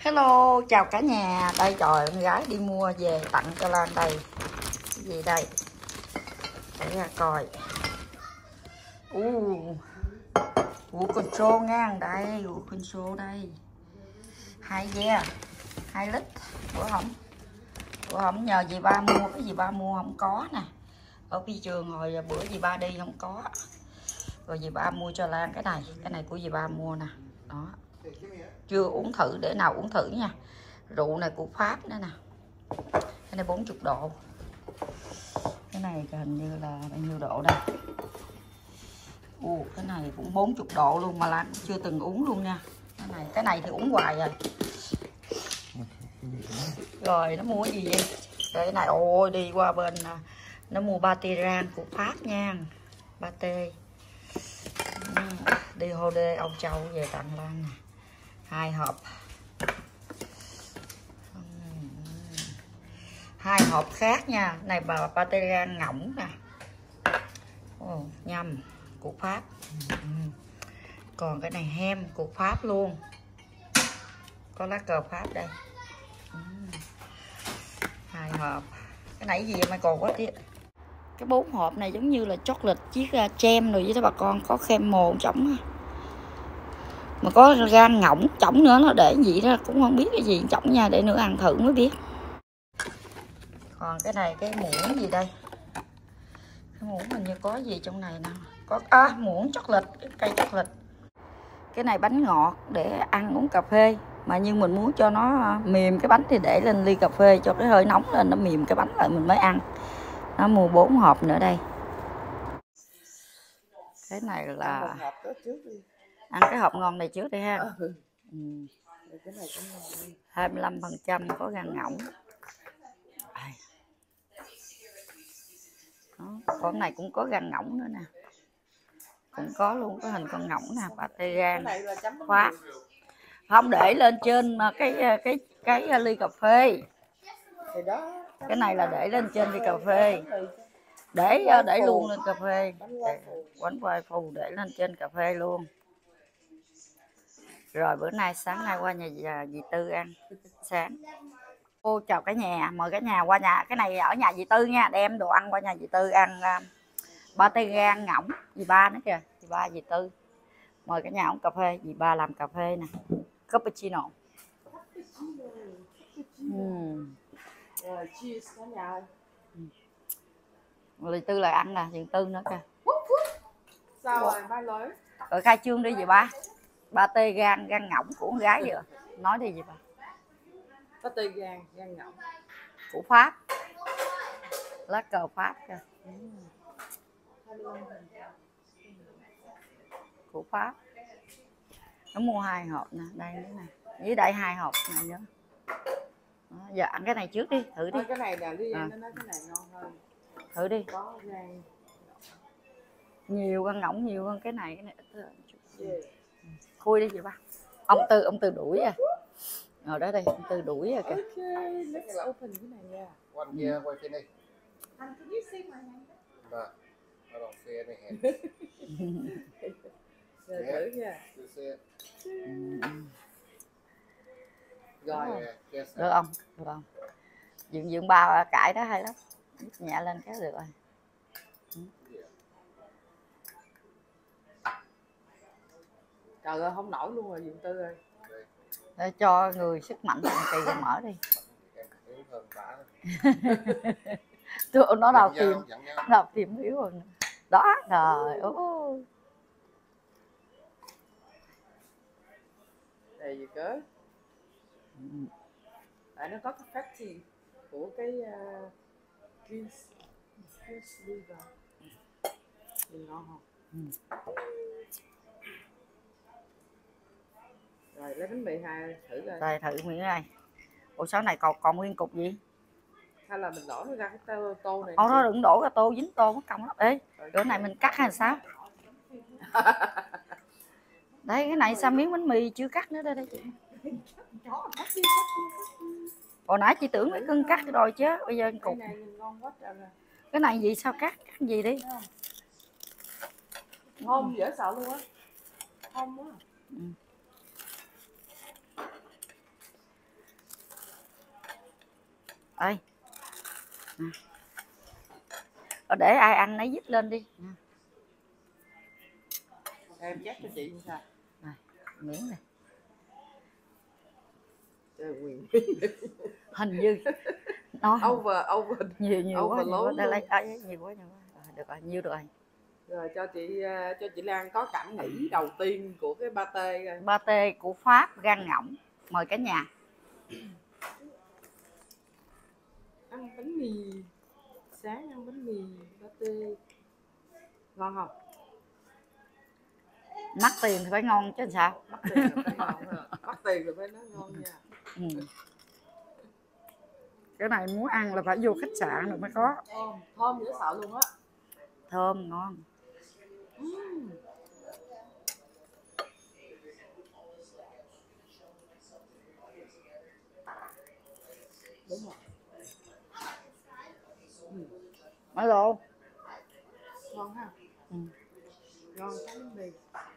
Hello, chào cả nhà. Đây trời, con gái đi mua về tặng cho Lan đây. Cái gì đây? Để ra coi. Control ngang đây, control đây. 2 ve, 2 lít. Bữa hổm nhờ dì ba mua, cái dì ba mua không có nè. Ở phi trường hồi bữa dì ba đi không có. Rồi dì ba mua cho Lan cái này của dì ba mua nè. Đó. Chưa uống thử, để nào uống thử nha. Rượu này của Pháp nữa nè. Cái này 40 độ. Cái này hình như là bao nhiêu độ đây? Cái này cũng 40 độ luôn mà Lan cũng chưa từng uống luôn nha. Cái này thì uống hoài rồi. Rồi nó mua cái gì vậy? Cái này ôi đi qua bên nó mua Bateran của Pháp nha. Bate. Đi Hode Âu Châu về tặng Lan nè. 2 hộp. 2 hộp khác nha. Này bà Bateran ngỗng nè. Nhâm của Pháp. Còn cái này hem của Pháp luôn. Có lá cờ Pháp đây. 2 hộp. Cái này gì mà còn quá tiết. Cái 4 hộp này giống như là chocolate chiếc kem rồi với đó bà con. Có kem mồ trống. Mà có gan ngỗng trống nữa, nó để gì đó cũng không biết cái gì trống nha, để nữa ăn thử mới biết. Còn cái này cái muỗng gì đây? Cái muỗng hình như có gì trong này nè. Có muỗng chocolate, cây chocolate. Cái này bánh ngọt để ăn uống cà phê. Mà nhưng mình muốn cho nó mềm cái bánh thì để lên ly cà phê cho cái hơi nóng lên nó mềm cái bánh lại mình mới ăn. Nó mua 4 hộp nữa đây. Cái này là ăn cái hộp ngon này trước đi ha. 25% có gan ngỗng. Con này cũng có gan ngỗng nữa nè. Cũng có luôn, có hình con ngỗng nè, Bateran Pháp. Không, để lên trên cái ly cà phê. Cái này là để lên trên ly cà phê. Để luôn lên cà phê. Bánh quai phù để lên trên cà phê luôn. Rồi bữa nay sáng nay qua nhà dì Tư ăn sáng. Cô chào cả nhà, mời cả nhà qua nhà. Cái này ở nhà dì Tư nha, đem đồ ăn qua nhà dì Tư ăn. Bateran ngỗng, dì ba nữa kìa, dì ba dì Tư. Mời cả nhà uống cà phê, dì ba làm cà phê nè. Cappuccino. Rồi cheers cả nhà ơi. Dì Tư lại ăn nè, dì Tư nữa kìa. Sao rồi ba lối? Rồi khai trương đi dì ba. Bateran gan ngỗng của con gái vừa. Nói đi dì ba. Bateran gan ngỗng Của Pháp. Lá cờ Pháp kìa. Của Pháp. Nó mua 2 hộp nè, đây nữa nè. Dưới đây 2 hộp này nữa. Đó, giờ ăn cái này trước đi, thử đi. Cái này nè, nó nói cái này ngon hơn. Thử đi. Có gan. Nhiều gan ngỗng nhiều hơn cái này ít hơn. Khui đi chị ba. Ông Tư đuổi à. Ngồi đó đây, ông Tư đuổi à kìa. Okay, let's open cái này nha. One here, quay trên đây. Can you see my hand? I don't see any hand. Rồi thử nha. You see it? Rồi. Được không? Được không? Dượng ba cãi đó hay lắm. Nhẹ lên cái được rồi. Trời ơi, không nổi luôn rồi Dượng Tư ơi. Để cho người sức mạnh thần kỳ rồi mở đi. Nó đào tìm yếu rồi. Đó, trời ơi. There you go. Nó có cái fatty của cái juice liver. Nhìn ngon không? Rồi lấy bánh mì 2 thử coi. Đây thử miếng này. Ủa sao này còn nguyên cục gì? Hay là mình đổ nó ra cái tô này. Nó đừng đổ ra tô, dính tô mất công lắm. Ê, bữa này mình cắt hay sao? Đây cái này sao miếng bánh mì chưa cắt nữa đây chị. Hồi nãy chị tưởng mấy cân cắt rồi chứ, bây giờ cục. Cái này gì sao cắt gì đi. Ngon dễ sợ luôn á. Không á. Ơi. Để ai ăn nấy dít lên đi. Em chắc cho chị sao? Này, miếng này. Trời quyền. Hình như nó Over nhiều quá, đây lấy nhiều quá. Được rồi, nhiêu được rồi. Rồi cho chị Lan có cảm nghĩ đầu tiên của cái pate. Pate của Pháp gan ngỗng. Mời cả nhà. Ăn bánh mì, sáng ăn bánh mì pate ngon không? Mắc tiền thì phải ngon chứ sao? Mắc tiền là phải ngon ha. Mắc tiền là phải nói ngon nha. Cái này muốn ăn là phải vô khách sạn rồi mới có. Thơm dễ sợ luôn á. Thơm ngon. Đúng rồi. Mấy đồ. Ngon ha. Ngon cái bánh mì.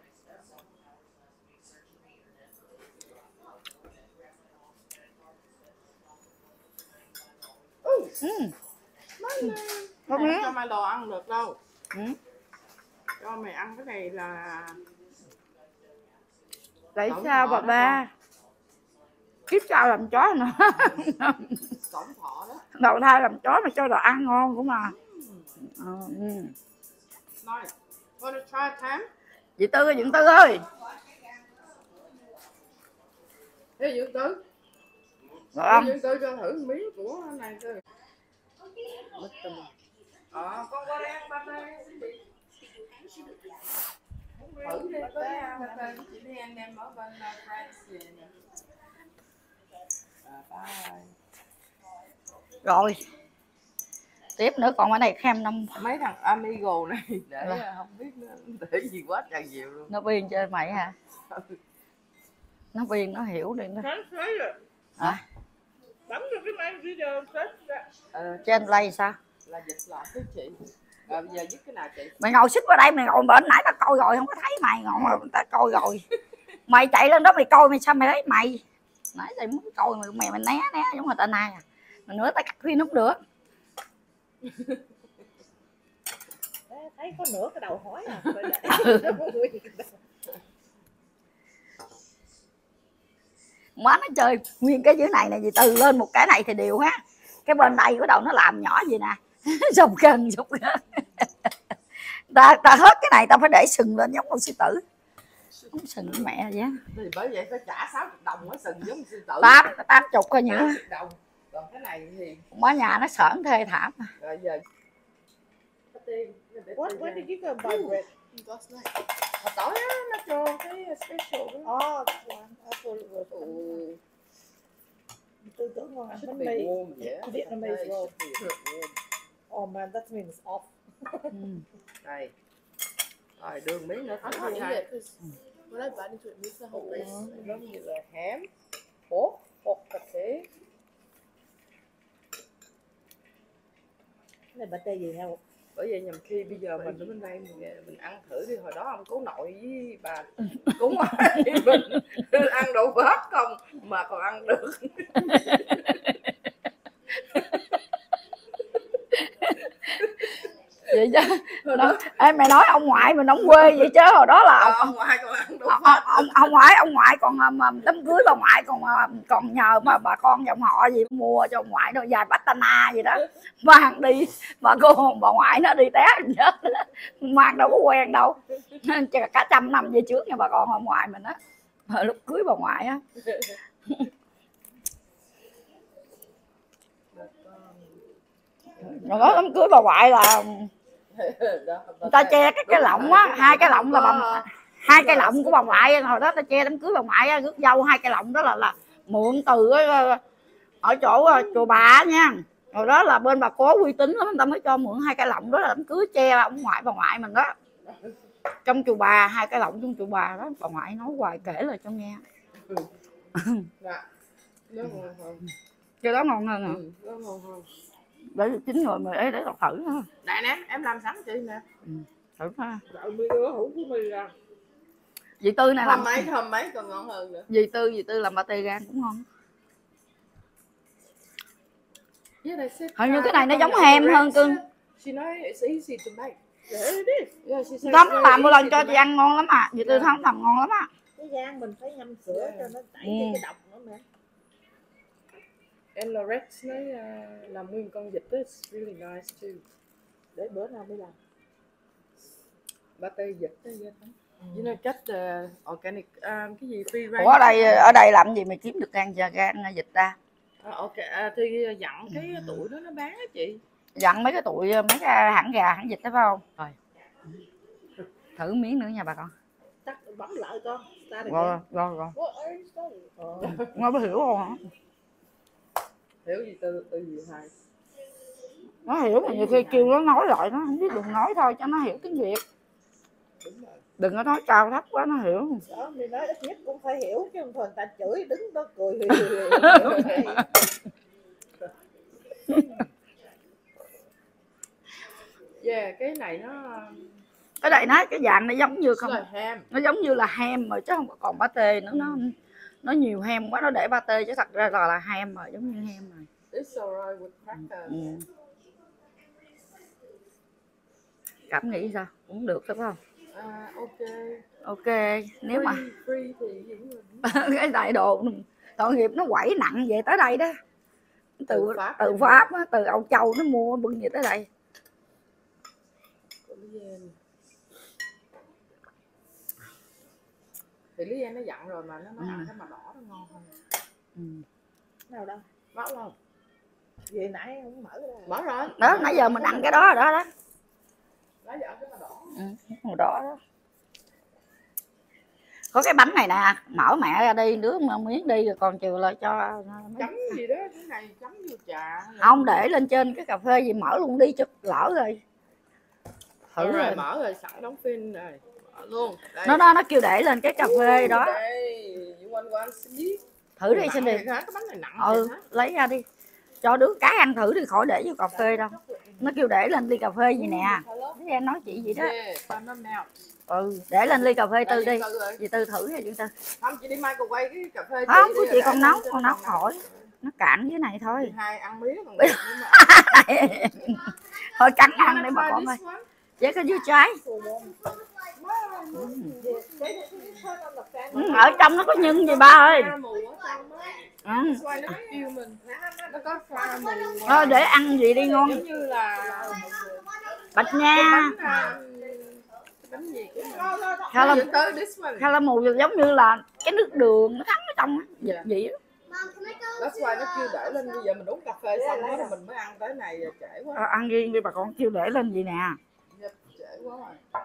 Không miếng. cho Milo ăn được đâu. Cho mày ăn cái này là Tại sao bà ba? Kiếp sau làm chó nữa. cổng thọ đó. Đầu thai làm chó mà cho đồ ăn ngon cũng mà. Nói, wanna try Tam? Chị Tư ơi, Dượng Tư ơi. Ê Dượng Tư. Rồi không? Dượng Tư cho thử miếng của này coi. Con qua đây ăn pate. Thử đi tới ăn pate. Chị đi anh em ở bên France nè. Bye. Rồi. Tiếp nữa còn ở đây khem năm. Mấy thằng amigo này để không biết để gì quá trời nhiều luôn. Nó biên cho mày hả? Nó biên nó hiểu đi nó. Hả? Bấm cho cái máy video Trên play sao? là dịch lại với chị. Rồi bây giờ dứt cái nào chị? Mày ngồi xích vào đây, mày ngồi bên nãy tao coi rồi không có thấy mày, ngồi mà tao coi rồi. Mày chạy lên đó mày coi mày sao mày thấy mày. Nãy tao muốn coi mày né giống người ta nay à. Mà nữa tao cắt phim không được. Thấy có nửa cái đầu hói à. Má nó chơi nguyên cái dưới này gì từ lên một cái này thì đều ha. Cái bên đây của đầu nó làm nhỏ gì nè. Sụp gần. Ta hết cái này tao phải để sừng lên giống con sư tử. Không sừng của mẹ vậy. Thì bởi vậy phải trả 60 đồng mới sừng giống sư tử. 80 coi nhnữa. Đồng. Còn cái này thì Má nhà nó sởn thê thảm. rồi giờ When did you go buy bread? last night. Hồi tối á nó cho cái special đó. Oh, that's one. I thought it was. Tôi tưởng ngon ăn bánh mì. Vietnamese roll. Oh man, that means off. Đây. Rồi đường miếng nữa. I can't eat it because when I bite into it, it moves the whole place. Giống như là hém, hột cà phê. Cái này pate gì heo? Bởi vậy nhầm khi bây giờ mình ở bên đây mình ăn thử đi, hồi đó ông cố nội với bà cúng thì mình ăn đậu bát không mà còn ăn được. Vậy chứ em mày nói ông ngoại mình ông quê vậy chứ hồi đó là ông ngoại còn ăn đậu bát. ông ngoại còn đám cưới bà ngoại còn nhờ mà bà con dòng họ gì mua cho ông ngoại nó vài bát tana gì đó mang đi, mà bà ngoại nó đi té chết mang đâu có quen đâu, cả 100 năm về trước nha bà con ông ngoại mình á, lúc cưới bà ngoại á. Rồi đó đám cưới bà ngoại là người ta che cái lọng á, 2 cái lọng là bà, 2 cái lọng của bà ngoại hồi đó ta che đám cưới bà ngoại á, rước dâu 2 cái lọng đó là mượn từ ở chỗ chùa bà nha, rồi đó là bên bà có uy tín lắm người ta mới cho mượn 2 cái lọng đó là đám cưới che ông ngoại bà ngoại mình đó, trong chùa bà 2 cái lọng trong chùa bà đó, bà ngoại nói hoài kể lại cho nghe. Cái đó ngon hơn hả? Nó ngon hơn. Để chín người mày ấy để đọc thử ha. Nè nè em làm sẵn chị nè. Thử ha. Đậu mì nữa hủ của mì ra. Dì Tư này làm thơm mấy còn ngon hơn nữa. Dì Tư làm pate gan cũng ngon. Yeah, they said. Hình như cái này nó giống ham hơn cưng. She nói it's easy to make. Để đi. Yeah, she said. Tấm nó làm một lần cho chị ăn ngon lắm à. Dì Tư Thống làm ngon lắm á. Cái gan mình phải ngâm sữa cho nó tẩy cái độc nữa mẹ. And Lorex nói làm nguyên con vịt đó, it's really nice too. Để bữa nào mới làm. Pate vịt đó vậy đó. You know cách organic cái gì free range. Ủa ở đây làm gì mà kiếm được gan vịt ta? Ok, thì dặn cái tụi đó nó bán á chị. Dặn mấy cái hãng gà hãng vịt đó phải không? Rồi. Thử miếng nữa nha bà con. Tắt bấm lại con. Rồi. Nó có hiểu không hả? Hiểu gì từ gì hay. Nó hiểu mà nhiều khi kêu nó nói lại nó không biết đừng nói thôi cho nó hiểu tiếng Việt. Đừng có nói cao thấp quá nó hiểu. Đó, mình nói ít nhất cũng phải hiểu chứ không thôi người ta chửi đứng đó cười. Yeah, cái này nó Cái này cái dạng nó giống như không? là ham. Nó giống như là ham mà chứ không còn pate nữa, nó nhiều ham quá nó để pate chứ thật ra là ham mà giống như ham rồi. It's alright with crackers. Cảm nghĩ sao? Cũng được phải không? Ok. Ok, nếu mà free thì gì cái đại đồ tội nghiệp nó quẩy nặng về tới đây đó. Từ Pháp á, từ Âu Châu nó mua bưng về tới đây. Thì Lý An nó dặn rồi mà nó nói ăn cái mà đỏ nó ngon hơn. Nào đâu? Mở không? Về nãy không mở ra. Mở rồi. Đó, nãy giờ mình ăn cái đó rồi đó. Nãy giờ ăn cái mà đỏ. Màu đỏ đó. Có cái bánh này nè, mở mẹ ra đi, đứa miếng đi rồi còn chừa lại cho chấm gì đó, cái này chấm vô trà. Không, để lên trên cái cà phê gì mở luôn đi cho lỡ rồi. Thử rồi mở rồi sẵn đóng phim rồi. Mở luôn. Đây. Nó kêu để lên cái cà phê đó. Đây, Thử đi xin đi. Cái bánh này nặng. Lấy ra đi. Cho đứa cái ăn thử đi khỏi để vô cà phê đâu. Nó kêu để lên ly cà phê gì nè. Thế em nói chị gì đó. Để lên ly cà phê Tư đi. Chị Tư thử nha chị Tư. Không, chị đi mai còn quay cái cà phê. Không, của chị con nấu khỏi. Nó cạn dưới này thôi. Hai ăn miếng còn thôi cắn ăn để bà con ơi. Chế cái dưới trái. Ở trong nó có nhân gì ba ơi. Thôi để ăn gì đi ngon. Giống như là bạch nha. Bánh gì Caramel giống như là cái nước đường nó thắng ở trong á, dịch vậy á. That's why nó kêu để lên, bây giờ mình uống cà phê xong đó rồi mình mới ăn tới này trễ quá. Ăn riêng đi bà con, kêu để lên gì nè. Trễ quá rồi.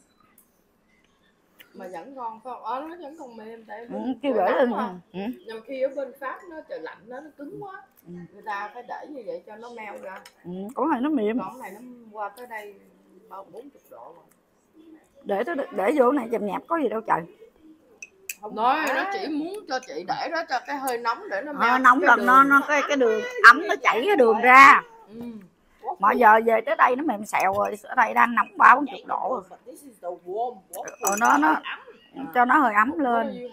Mà vẫn ngon phải không? Nó vẫn còn mềm tại kêu để lên. Nhưng khi ở bên Pháp nó trời lạnh nó cứng quá. Người ta phải để như vậy cho nó meo ra. Còn này nó mềm. Còn này nó qua tới đây 40 độ rồi. Để vô này chầm nhạp có gì đâu trời. Nói nó chỉ muốn cho chị để đó cho cái hơi nóng để nó meo. Nóng lần nó cái đường ấm nó chảy cái đường ra. Mà giờ về tới đây nó mềm xèo rồi, ở đây đang nóng 30 độ rồi. Nó cho nó hơi ấm lên.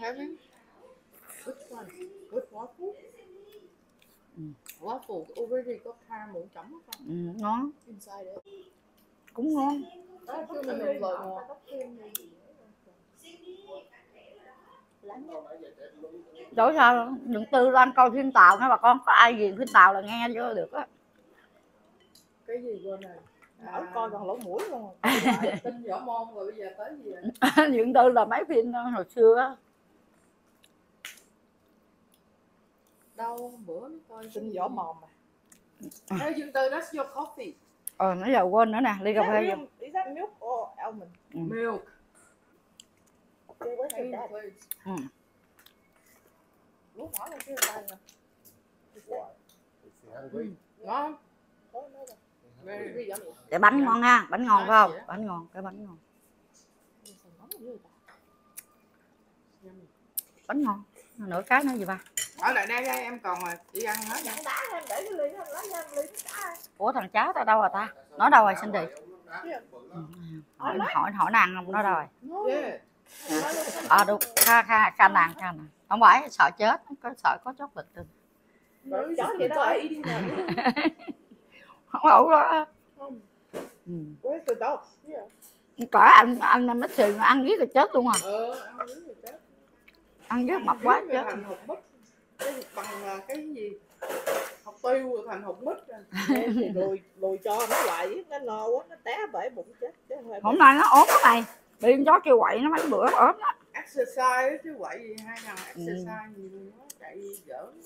Waffle already có caramel chấm không? Ngon. Cũng ngon. Chỗ sao đừng Tư đang coi phim Tàu nha bà con, có ai ghiền phim Tàu là nghe vô được á. Cái gì quên rồi. Coi còn lỗ mũi luôn. Tin võ môn rồi bây giờ tới gì vậy? Dưỡng Tư là mấy phim hồi xưa á. Đâu bữa nó coi Tin võ mồm mà. Hey, Dương Tư, that's your coffee. Nãy giờ quên nữa nè, ly cà phê vô. Is that milk or almond? Milk. Okay, where's your dad? Lúc hỏi lên cái tay nè. Ngon. Cái bánh ngon ha, bánh ngon phải không? Bánh ngon, cái bánh ngon. Bánh ngon. Nửa cái nữa gì ba? Ở lại đây em còn mà đi ăn hết. Đá em để cái ly lấy ra ly đá. Ủa thằng cháu tao đâu rồi ta? Nó đâu rồi xin đi? Hỏi nó ăn không? Nó đâu rồi? Yeah. Đúng, kha nàng. Không phải sợ chết, sợ có chốt lịch. Rồi chó vậy đó. Không ổn đó. Không. Ừ. Where's the dog? Yeah. Cả anh mít xì mà ăn riết rồi chết luôn à. Ăn miếng rồi chết. Ăn riết mập quá chết. Thành hột mít. Cái bằng cái gì? Hột tiêu rồi thành hột mít rồi. Thì lùi cho nó quậy, nó no quá, nó té bể bụng chết. Hôm nay nó ốm cái này. Bị con chó kêu quậy nó mấy bữa ốm đó. Exercise chứ quậy gì 2 ngày exercise gì luôn á, chạy giỡn.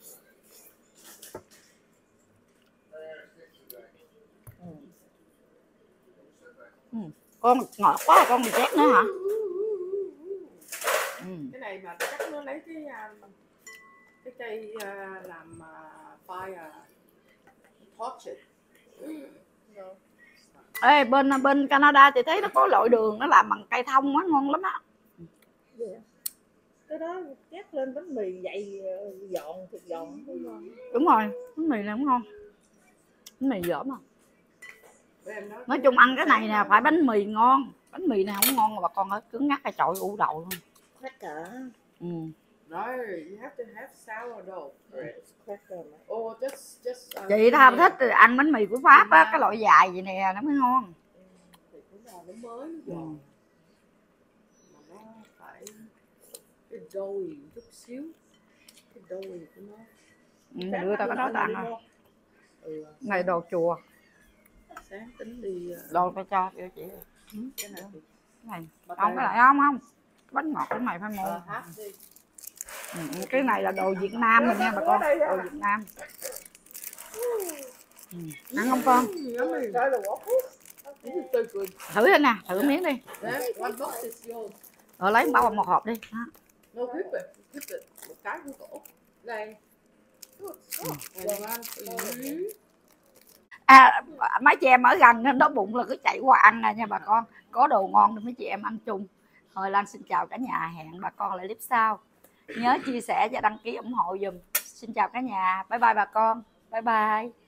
Con ngọt quá con mì chép nữa hả? Cái này mà chắc nó lấy cái cây làm fire torch. Ê, bên Canada thì thấy nó có loại đường nó làm bằng cây thông á, ngon lắm á. Cái đó chét lên bánh mì dày giòn thịt giòn không ngon. Đúng rồi, bánh mì này cũng ngon. Bánh mì dởm à. Nói chung ăn cái này nè phải bánh mì ngon. Bánh mì này không ngon mà bà con ơi, cứng ngắc cái chọi u đầu luôn. Cracker. Rồi, you have to have sourdough. Cracker. Oh, just Chị tao thích ăn bánh mì của Pháp á, cái loại dài vậy nè nó mới ngon. thì cũng là nó mới nó giòn. Mà nó phải cái dough chút xíu. Cái dough của nó. Đưa tao cái đó tao ăn rồi. Này đồ chùa. Sáng tính đi Đồ tao cho chị. cái này thì Cái này. Không cái này không. Bánh ngọt cái này phải mua. Cái này là đồ Việt Nam rồi nha bà con. Đồ Việt Nam. Ăn không con? Thử đi nè, thử miếng đi. one box is yours. Rồi lấy bao một hộp đi. No, keep it. Một cái của cổ. Đây. À, mấy chị em ở gần nên đói bụng là cứ chạy qua ăn nè nha bà con. Có đồ ngon thì mấy chị em ăn chung. Thôi Lan xin chào cả nhà, hẹn bà con lại clip sau. Nhớ chia sẻ và đăng ký ủng hộ dùm. Xin chào cả nhà, bye bye bà con, bye bye.